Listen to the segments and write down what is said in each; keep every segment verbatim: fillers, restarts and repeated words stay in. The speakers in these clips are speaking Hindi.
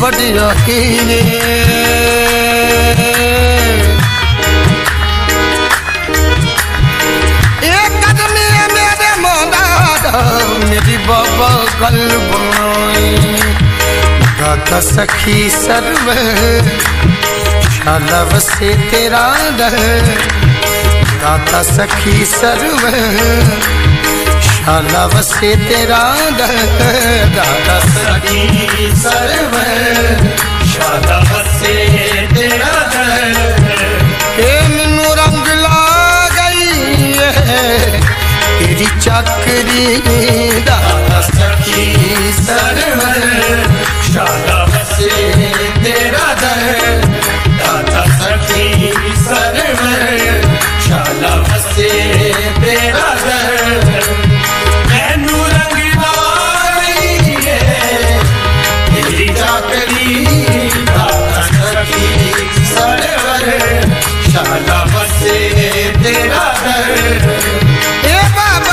बढ़िया कीने एक कदमी मेरे मोदा मेरी बाबा कल्ब गाता सखी सर्व शाला वसे तेरा दर गाता सखी सर्व शाला वसे तेरा दर गाता सखी सर्व शाला वसे तेरा दर ए मैनू रंग ला गई है तेरी चाकरी गाता सखी सर्व शाला वसे तेरा दर गाता सखी सर्व शाला वसे तेरा दर मैनू रंग ला गई है तेरी चाकरी गाता सखी सर्व शाला वसे तेरा दर ए बाबा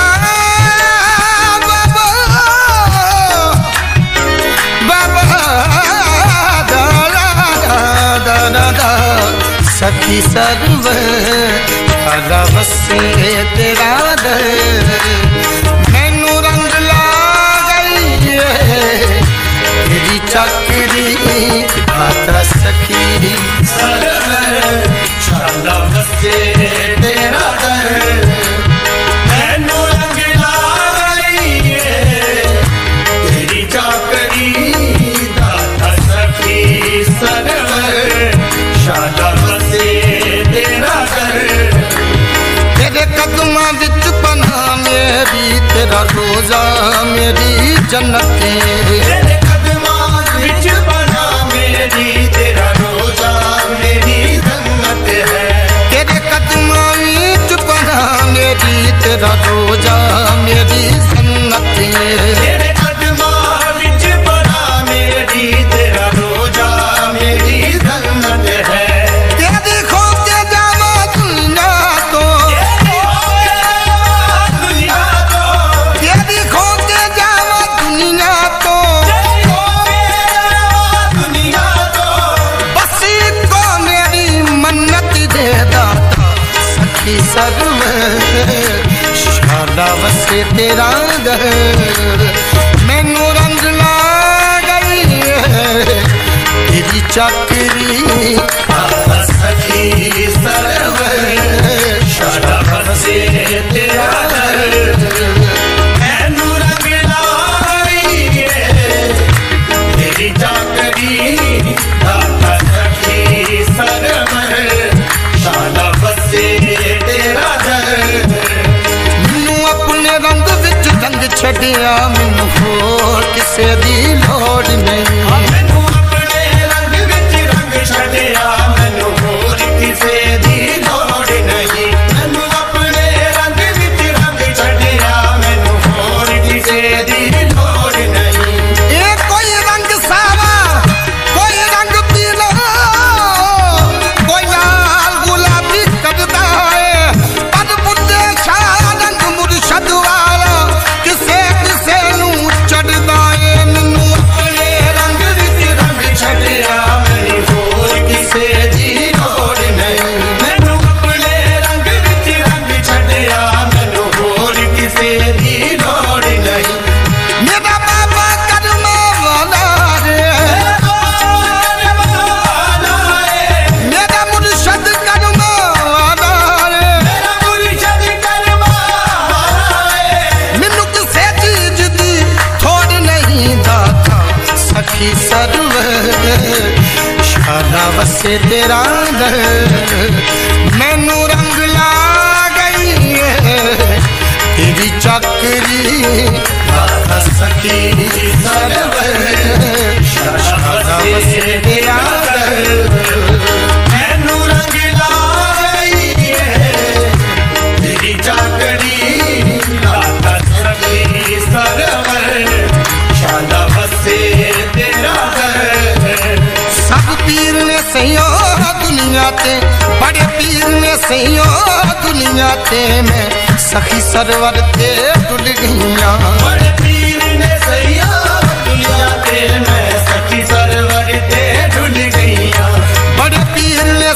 सखी सर्व शाला वसे तेरा दर मैनू रंग ला गई है तेरी चाकरी गाता सखी सर्व शाला वसे तेरा दर मैनू रंग ला गई है तेरी चाकरी गाता सखी सर्व शाला वसे तेरा दर तेरे कदमां विच पना मेरी तेरा रोजा मेरी जन्नत तेरे कदमां विच पना मेरी तेरा रोजा मेरी जन्नत है तेरे कदमां विच पना मेरी तेरा रोजा मेरी जन्नत तेरे कदमां विच पना मेरी तेरा रोजा मेरी जन्नत है तेरी खोजे जावा दुनिया तो तेरी खोजे जावा दुनिया तो बस को मेरी मन्नत दे दाता सखी सर्व शाला वसे तेरा दर मैनू रंग ला गई है तेरी चाकरी गाता सखी सर्व शाला वसे तेरा दर मैनू रंग ला गई है तेरी चाकरी गाता सखी सर्व शाला वसे तेरा दर मैनू अपने रंग विच रंग छड़िया मैनू होर किसे दी लोड़ नहीं मैनू अपने रंग विच रंग छड़िया मैनू होर किसे दी लोड़ नहीं मैनू अपने रंग विच रंग छड़िया मैनू होर किसे दी लोड़ नहीं ए कोई रंग सावा कोई रंग पीला कोई लाल गुलाबी करदा है पर बुढ़े शाह रंग मुर्शद वाला किसे किसे नू चढ़दा है मैनू अपने रंग विच रंग छड़िया मैनू होर किसे दी लोड़ नहीं मैनू अपने रंग विच रंग छड़िया मैनू होर किसे दी लोड़ नहीं मेरा बाबा कदमा वाला रे मेरा मुर्शद कदमा वाला रे मैनू किसे चीज दी थोड़ नहीं दाता सखी सर्व शाला वसे तेरा दर मैनू रंग ला गई है तेरी चाकरी गाता सखी सर्व शाला वसे तेरा दर मैनू रंग ला गई है तेरी चाकरी गाता सखी सर्व शाला वसे तेरा दर सब पीर ने सही दुनिया ते बड़े पीर ने सही दुनिया ते मैं सखी सरवर ते टुट गईया बड़े पीर ने सही दुनिया ते मैं सखी सरवर ते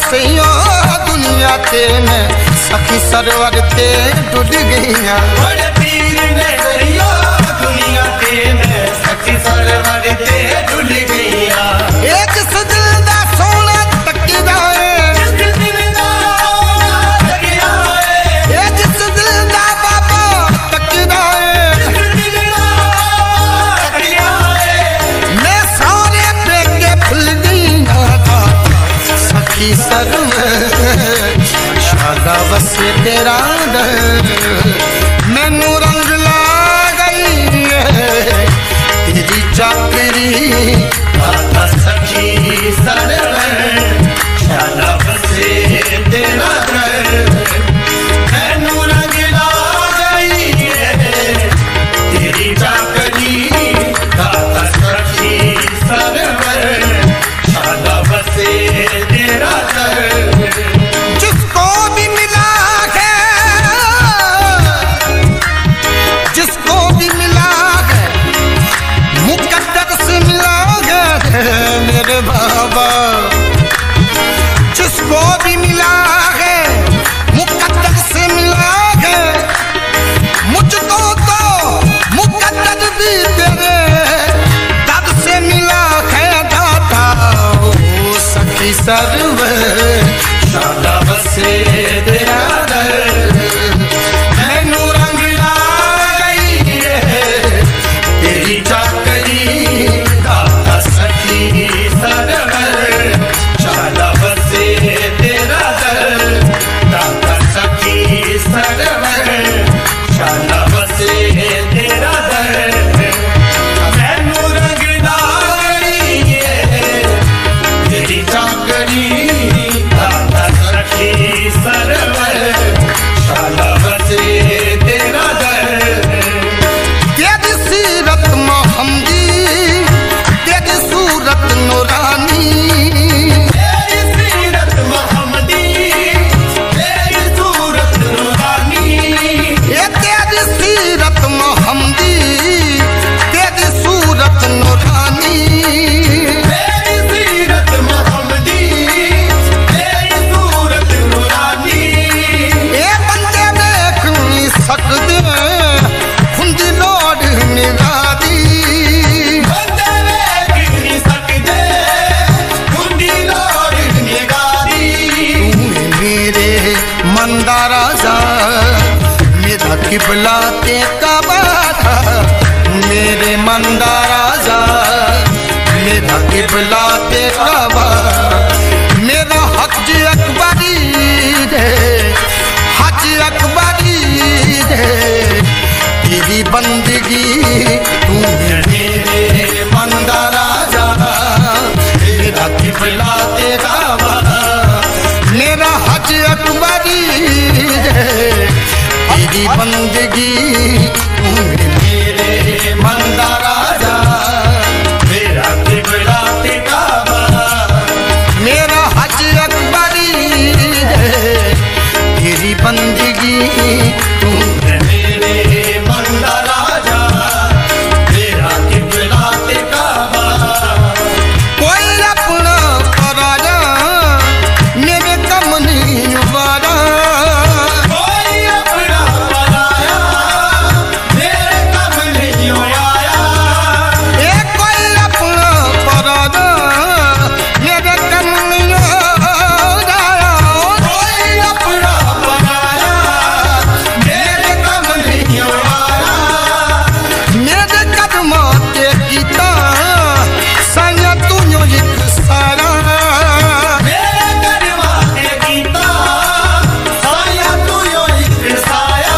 वसियो दुनिया ते में सखी सरवर ते डुल गईया बड़े पीर ने वसियो दुनिया ते में सखी सरवर ते डुल गईया एक दिल दा सोना तकदा है जिस दिल दा तकदा है एक दिल दा बाबा तकदा है जिस दिल दा तकदा है मैं सारे पेके फुल गईया सखी सरवर शादा वसे तेरा दर मैनू रंग ला गई तेरी चाकरी दाता सखी सरवर शादा वसे तेरा दर मैनू रंग ला गई तेरी चाकरी दाता सखी सरवर शादा वसे तेरा दर जिसको भी मिला है जिसको भी मिला है मुकद्दर से मिला है मेरे बाबा जिसको भी मिला है मुकद्दर से मिला है मुझको तो मुकद्दर भी तेरे दर से मिला है दाता ओ सखी सरवर शादा वसे तेरा दर मैनू रंग ला गई तेरी चाकरी दाता सखी सरवर शादा वसे तेरा दर दाता सखी सरवर शादा वसे तेरा दर मैनू रंग ला गई तेरी चाकरी सखी सरवर शादा वसे तेरा दर तेरी सीरत मोहम्मदी तेरी सूरत नूरानी तेरी सीरत मोहम्मदी तेरी सूरत नूरानी ये तेरी सीरत मोहम्मदी तेरी सूरत नूरानी तेरी सीरत मोहम्मदी तेरी सूरत नूरानी ये बंदे देख नहीं सकते खुंदी लोड निगादी बंदे देख नहीं सकते खुदी लोड़ निगारी मेरे मंदा राजा मेरा किबला ते काबा मेरे मंदा राजा मेरा किबला ते काबा मेरा हज अकबरी दे हज अकबरी दे तेरी बंदगी तू मेरे मंदा राजा मेरा किबला ते काबा मेरा हज अकबरी दे तेरी बंदगी तू मेरे मंदा राजा मेरा किबला ते काबा मेरा हज अकबरी दे तेरी बंदगी तू मेरे मंदा राजा मेरा किबला ते काबा कोई अपना पराया मेरे कम नहीं वारा कोई अपना पराया मेरे कम नहीं आया ए कोई अपना पराया मेरे कम नहीं वारा कोई अपना पराया मेरे कम नहीं आया मेरे कदमां ते कीता साया तू एक सारा मेरे करवा के गीता साया तू यो एक साया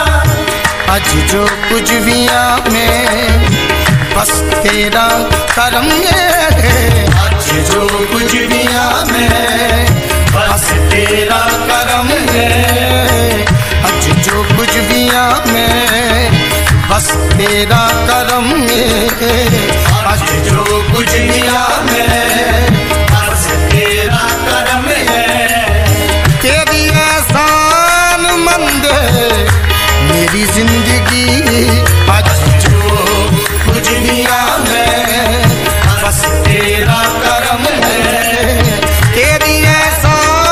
आज जो कुछ भी में बस तेरा करम है आज जो कुछ दुनिया में बस तेरा करम है आज जो कुछ भी में बस तेरा करम है आज जो कुछ दुनिया में बस तेरा करम है तेरी एहसान मंद मेरी जिंदगी आज जो कुछ दुनिया में बस तेरा करम है तेरी एहसान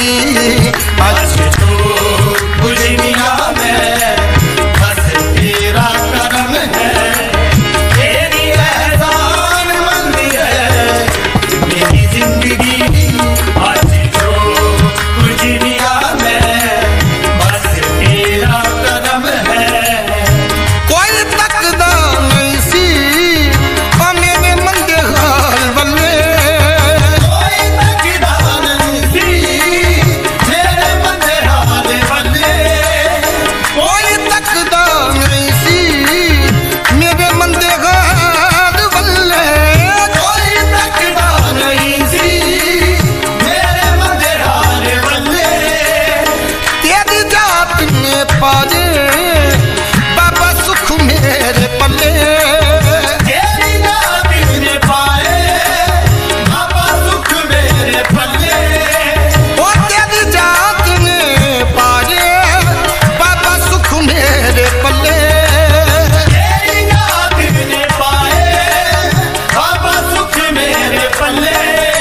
परवरी आज तो दुनिया में बस तेरा करम है, तेरी एहसान मंदी है मेरी जिंदगी। आज तो दुनिया में बस तेरा करम है। कोई तकदा नहीं सी ओ मेरे मंदे हाल बल्ले, कोई तकदा नहीं सी मेरे मंदे हाल बल्ले, कोई तकदा नहीं सी मेरे मंदे हाल बल्ले, कोई तकदा नहीं सी मेरे मंदे हाल बल्ले। तेरी जात ने पाले बाबा सुख मेरे पल्ले, तेरी जात ने पाए बाबा सुख मेरे पल्ले, ओ तेरी जात ने पाले बाबा सुख मेरे पल्ले। तेरी जात ने पाए बाबा सुख मेरे पल्ले।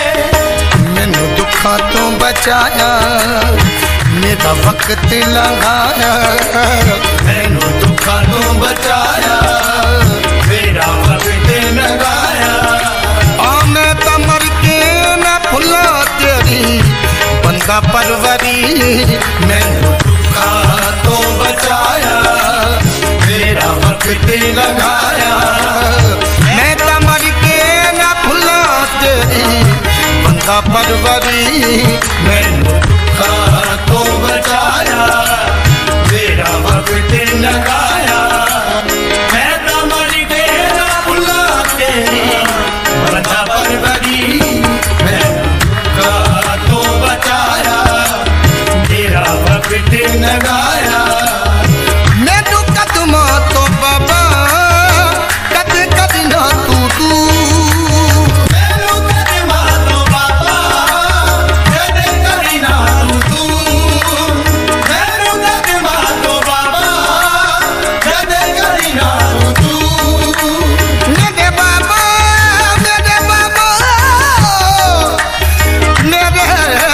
मैनू दुखा तो बचाया मेरा वक्त लगाया, मैनू दुखा तो बचाया मेरा वक्त लगाया। आ मैं तो मर के न भुला तेरी बंदा परवरी, मैनू दुखा तो बचाया मेरा वक्त लगाया। मैं तो मर के न भुला तेरी बंदा परवरी, मैनू दुखा तो बचाया मेरा वक्त लगाया। मैं तो मर के ना भुला तेरी बंदा परवरी, मैनू दुखा तो बचाया मेरा वक्त लगाया। मैनू कदमा तो बाबा कद कद ना तू तू, मैनू कदमा तो बाबा कदे करी ना तू, मैनू कदमा तो बाबा कदे करी ना तू। मेरे बाबा मेरे बाबा मेरे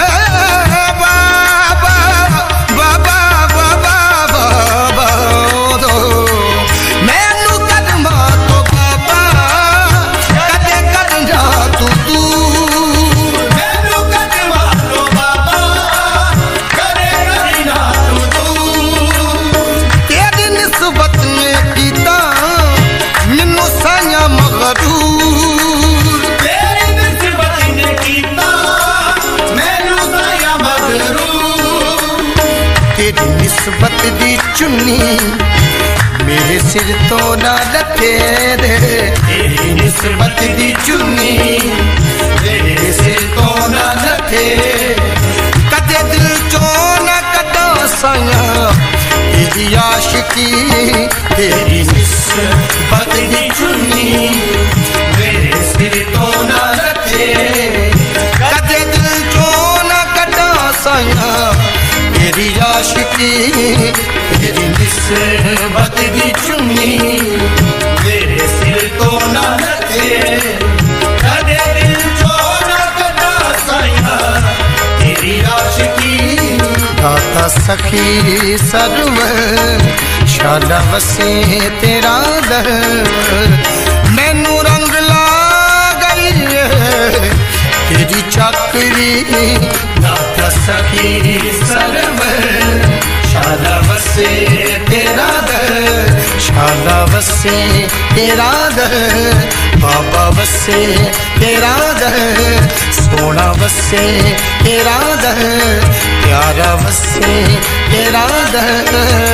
बाबा बाबा बाबा बाबा दो मैनू कदमा तो बाबा कदे कदना तू तू, मैनू कदमा तो बाबा कदे करी ना तू। तेरी निस्बत में कीता मैनू साया मगरूर, तेरी निस्बत ने कीता मैनू साया मगरूर। तेरी निस्बत दी चुन्नी मेरे सिर तो ना लथे दे, तेरी निस्बत दी चुन्नी तेरे सिर तो ना लथे। कदे दिल चो न कदा साया तेरी आशिकी, तेरी निस्बत दी चुन्नी मेरे सिर तो ना लथे। कदे दिल चो न कदा साया तेरी आशिकी, तेरी निस्बत दी चुन्नी मेरे सिर तो ना लथे। कदे दिल चो ना कदा साया तेरी आशिकी। दाता सखी सर्व शाला वसे तेरा दर, मैनू रंग ला गई है तेरी चाकरी, दाता सखी सर्व शाला वसे तेरा दर, शाला वसे तेरा दर, बाबा वसे तेरा दर, सोना वसे तेरा दर, प्यारा वसे तेरा दर।